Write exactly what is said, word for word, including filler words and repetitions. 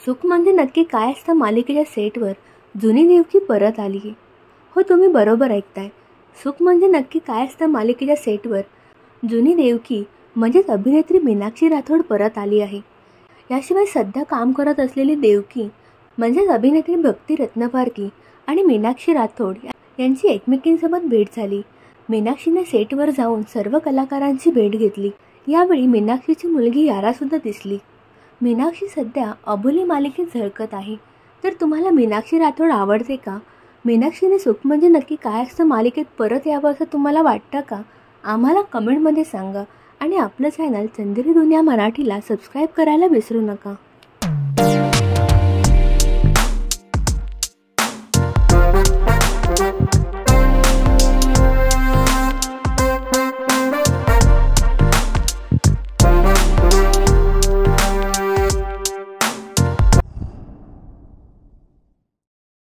सुख म्हणजे नक्की काय असतं मालिकेच्या सेटवर जुनी देवकी परत आली आहे. हो, तुम्ही बरोबर ऐकताय. सुख म्हणजे नक्की काय असतं मालिकेच्या सेटवर जुनी देवकी म्हणजेच अभिनेत्री मीनाक्षी राठोड परत आली आहे. याशिवाय सध्या काम करत असलेली देवकी म्हणजेच अभिनेत्री भक्ती रत्नपारखी आणि मीनाक्षी राठोड यांची एकमेकींसोबत भेट झाली. मीनाक्षीने सेटवर जाऊन सर्व कलाकारांची भेट घेतली. यावेळी मीनाक्षीची मुलगी यारासुद्धा दिसली. मीनाक्षी सध्या अबोली मालिकेत झळकत आहे. तर तुम्हाला मीनाक्षी राठोड आवडते का? मीनाक्षीने सुख म्हणजे नक्की काय असतं मालिकेत परत यावं असं तुम्हाला वाटतं का? आम्हाला कमेंटमध्ये सांगा आणि आपलं चॅनल चंदेरी दुनिया मराठीला सबस्क्राईब करायला विसरू नका.